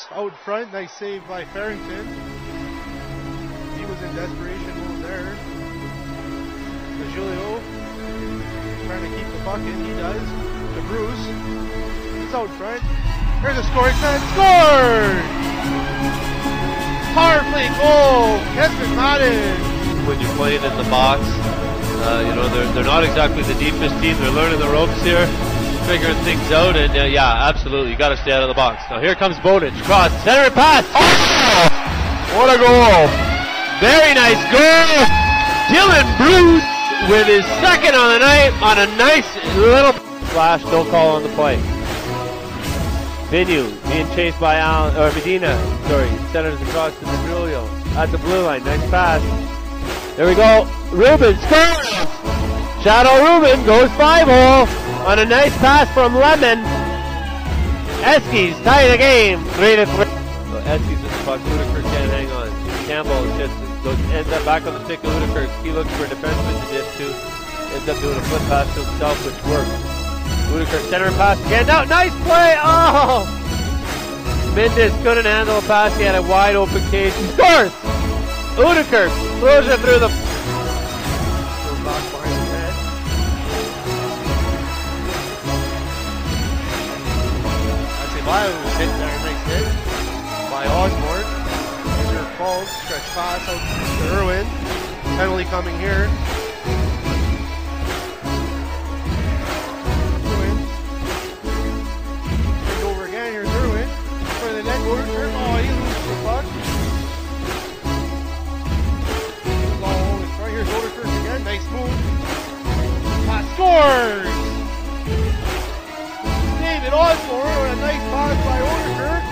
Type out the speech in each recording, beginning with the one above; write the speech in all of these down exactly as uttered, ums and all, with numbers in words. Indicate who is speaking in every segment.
Speaker 1: out front. Nice save by Farrington. He was in desperation mode there. Julio trying to keep the puck in. He does. To Bruce. It's out front. Here's a scoring chance. Scored! Power play goal. Keston Madden.
Speaker 2: When you're playing in the box, uh, you know, they're, they're not exactly the deepest team. They're learning the ropes here, figuring things out, and uh, yeah, absolutely, you got to stay out of the box. Now here comes Bowditch, cross, center pass. Oh! What a goal! Very nice goal. Dylan Bruce with his second on the night on a nice little flash. No call on the play. Vinu being chased by Al or Medina. Sorry, centers across to Julio at the blue line. Nice pass. There we go. Ruben scores. Shadow Ruben goes five hole on a nice pass from Lemon. Eskies tie the game. Three to three. So Eskies with the puck. Whitaker can't hang on. Campbell just goes ends up back on the stick of Whitaker. He looks for a defenseman to dish to. Ends up doing a flip pass to himself, which works. Whitaker center pass again. Now nice play. Oh! Mendes couldn't handle a pass. He had a wide open cage. He scores. Whitaker throws it through the.
Speaker 1: Goes back behind the net. Acevedo was hit there. Nice hit by Osborne. Here falls. Stretch pass out to Irwin. Penalty coming here. Oh, he loses the puck. Oh, it's right here. Oderkirk again. Nice move. Pass scores! David Osborne with a nice pass by Oderkirk.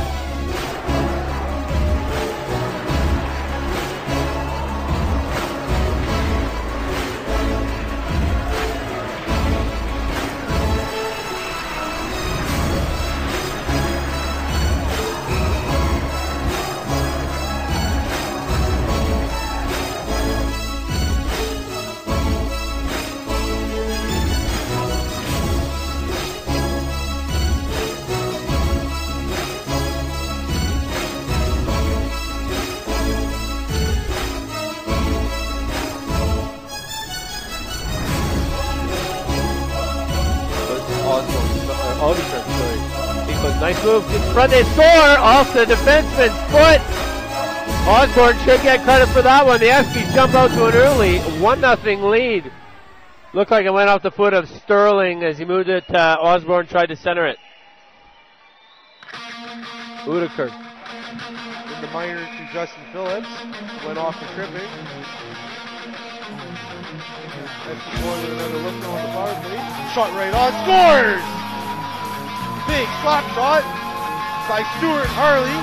Speaker 2: Oderkirk, sorry. He goes, nice move in front, they score off the defenseman's foot. Osborne should get credit for that one. The Eskies jump out to an early one nothing lead. Looked like it went off the foot of Sterling as he moved it. Uh, Osborne tried to center it. Whitaker.
Speaker 1: In the minors to Justin Phillips. Went off the tripping. Eskies going with another look on the power play. Shot right on. Scores! Big slap shot by Stuart Harley.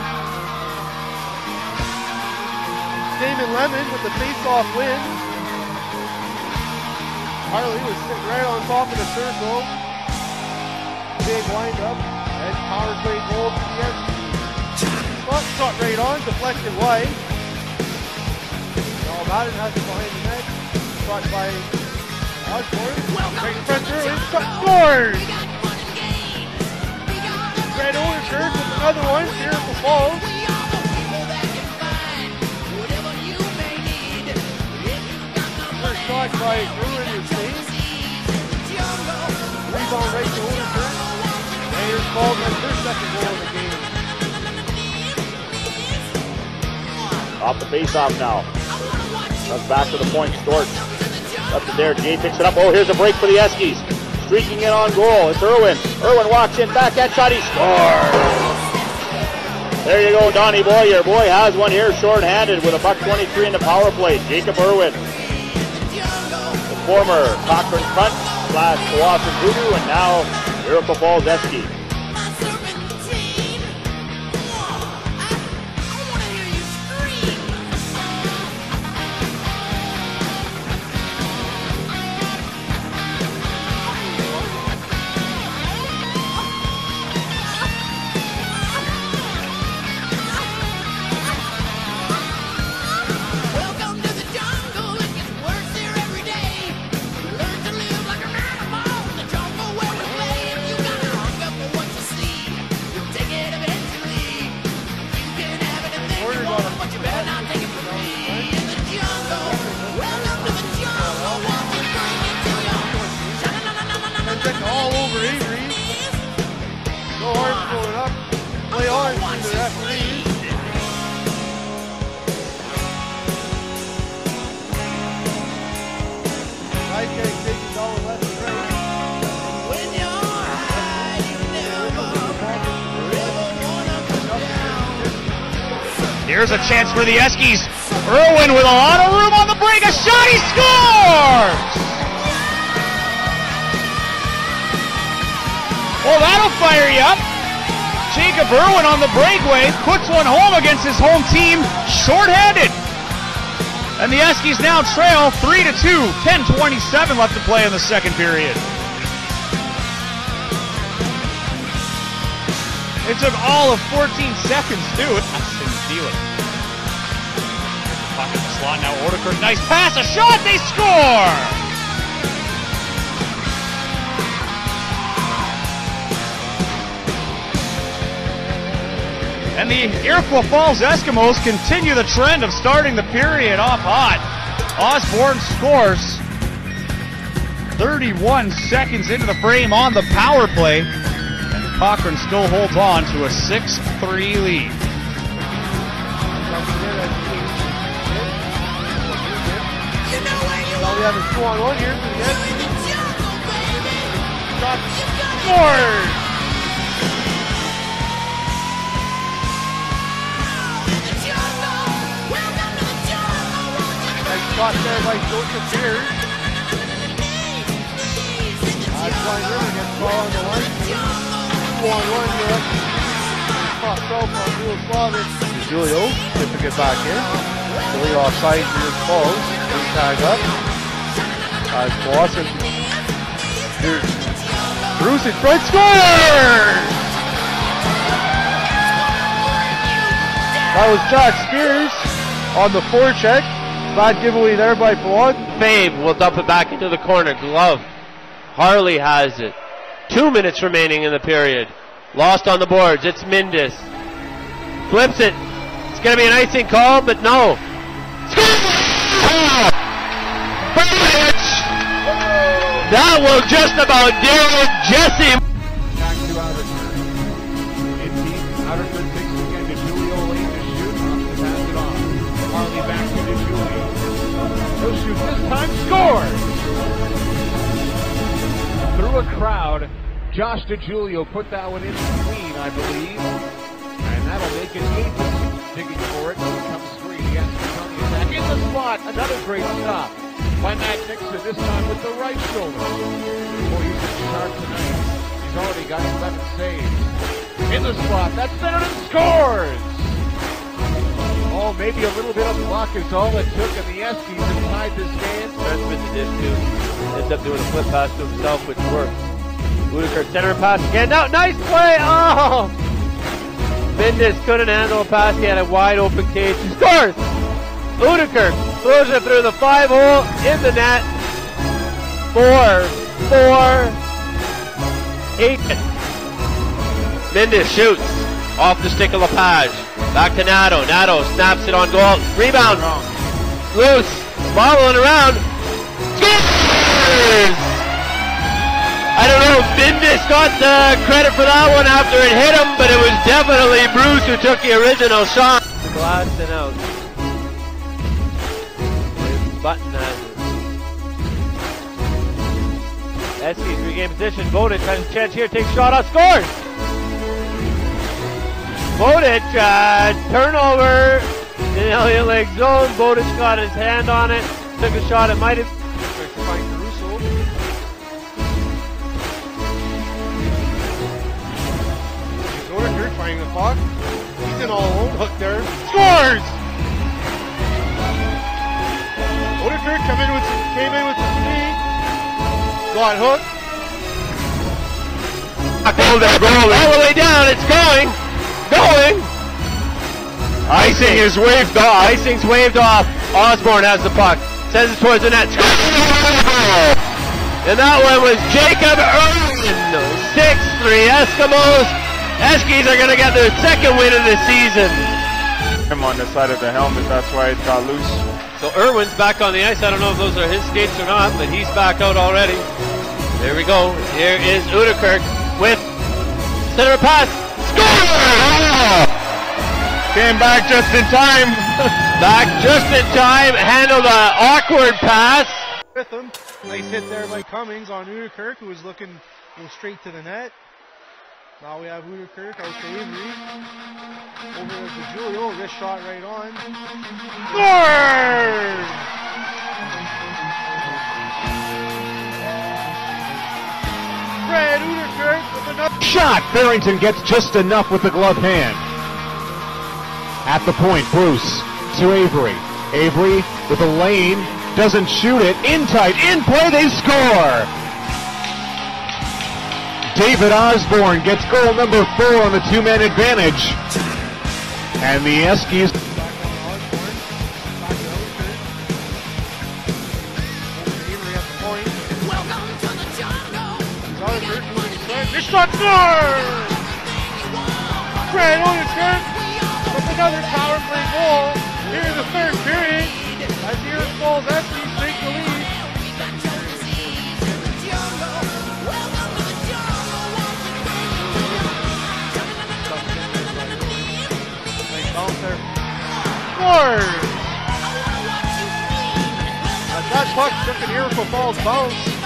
Speaker 1: Damon Lemon with the face-off win. Harley was sitting right on top of the circle. Big wind-up and power play goal for the Eskies. Shot, shot right on, deflected wide. Now Madden has it behind the net. Shot by Osborne. Right in front early. Shot scores! Red Oderkirk with another one. Miracle Falls. First shot by Irwin is saved. Rebound right to Oderkirk. And here's Falls has their second goal of the game.
Speaker 3: Off the face-off now. Comes back to the point. Storch. Up to there. Jay picks it up. Oh, here's a break for the Eskies. Streaking in on goal. It's Irwin. Irwin walks in. Back that shot. He scores. There you go, Donnie Boyer. Boy has one here short-handed with a buck twenty-three in the power play. Jacob Irwin. The former Cochrane Front slash Tsawwassen Voodoo and now Miracle Falls Eskies.
Speaker 1: time from the referees. Guys getting taken down left and right.
Speaker 4: When you're high, you never, never wanna come down.
Speaker 5: Here's a chance for the Eskies. Irwin with a lot of room on the break. A shot, he scores! Oh, that'll fire you up. Jacob Irwin on the breakaway puts one home against his home team, shorthanded. And the Eskies now trail three to two. ten twenty-seven left to play in the second period. It took all of fourteen seconds, too. Didn't feel it. Pocket the slot now. Odekirk, nice pass, a shot, they score! And the Iroquois Falls Eskimos continue the trend of starting the period off hot. Osborne scores thirty-one seconds into the frame on the power play. And Cochrane still holds on to a six three lead.
Speaker 4: You know where you
Speaker 1: Now we
Speaker 4: are.
Speaker 1: have a two on one here for the
Speaker 4: You
Speaker 1: Eskies.
Speaker 4: in the jungle, baby.
Speaker 1: Shot
Speaker 4: You got it.
Speaker 1: scored!
Speaker 4: In the jungle. Welcome to the jungle. Won't you
Speaker 1: Nice shot there by Joseph Beers. That's why River gets the ball on the line. Two on one here. Popped out on Lewis Slavic. Julio gets to get back in. The lead offside here falls. They tag up. As Boston. Here's Bruce in front. Scores! That was Jack Spears on the forecheck. Bad giveaway there by Fawad.
Speaker 2: Fabe will dump it back into the corner. Glove. Harley has it. Two minutes remaining in the period. Lost on the boards. It's Mindis. Flips it. It's going to be an icing call, but no. That will just about do it. Jesse.
Speaker 6: Back to Outerford. In deep, Outerford takes it again to Julio lane to shoot. To pass it on. Harley back to Julio. He'll shoot this time. Scores! Through a crowd, Josh DeJulio put that one in clean, I believe. And that'll make it eight. Digging for it. Comes free. He has to come back in the spot. Another great stop by Matt Nixon, this time with the right shoulder. Boy, he's been sharp tonight. He's already got eleven saves. In the spot, that's centered and scores! Oh, maybe a little bit of luck is all it took, and the Eskies have tied this game.
Speaker 2: Defenseman did too. Ends up doing a flip pass to himself, which worked. Udikirk center pass again. Now, nice play! Oh! Mindis couldn't handle a pass. He had a wide open cage. He scores! Udikirk throws it through the five hole in the net. Four, four, eight. Mindis shoots off the stick of Lepage. Back to Nato. Nato snaps it on goal. Rebound. Loose. Following around. Scores! I don't know if Mindis got the credit for that one after it hit him, but it was definitely Bruce who took the original shot. The glass and out. Button has it. Eskies regain position. Vodich has a chance here. Takes shot off. Scores! Vodich, uh, turnover in Elliott Lake zone. Vodich got his hand on it. Took a shot. It might have. Tries to find Caruso.
Speaker 1: Odekirk finding the puck. He's in all alone. Hook there. Scores! Odekirk come in with some, came in with some speed. Got hooked.
Speaker 2: All the way down. It's going. Going. Icing is waved off. Icing's waved off. Osborne has the puck. Sends it towards the net. And that one was Jacob Irwin. six three Eskimos. Eskies are going to get their second win of the season.
Speaker 7: Him on the side of the helmet, that's why it got loose.
Speaker 2: So Irwin's back on the ice. I don't know if those are his skates or not, but he's back out already. There we go. Here is Udikirk with center pass. Score!
Speaker 7: Came back just in time.
Speaker 2: Back just in time, handled an awkward pass.
Speaker 1: With him. Nice hit there by Cummings on Uderkirk, who was looking to go straight to the net. Now we have Uderkirk out to Avery. Over to Julio, wrist shot right on. Score! Fred Uderkirk with another
Speaker 6: Shot. Barrington gets just enough with the glove hand. At the point, Bruce to Avery. Avery with a lane, doesn't shoot it. In tight, in play, they score! David Osborne gets goal number four on the two-man advantage. And the Eskies...
Speaker 1: This shot score! Fred Uderkirk with another power play goal here in the third period as the Earth Falls Eskies take the lead. Nice bounce there. Scores! That puck took an Iroquois Falls bounce.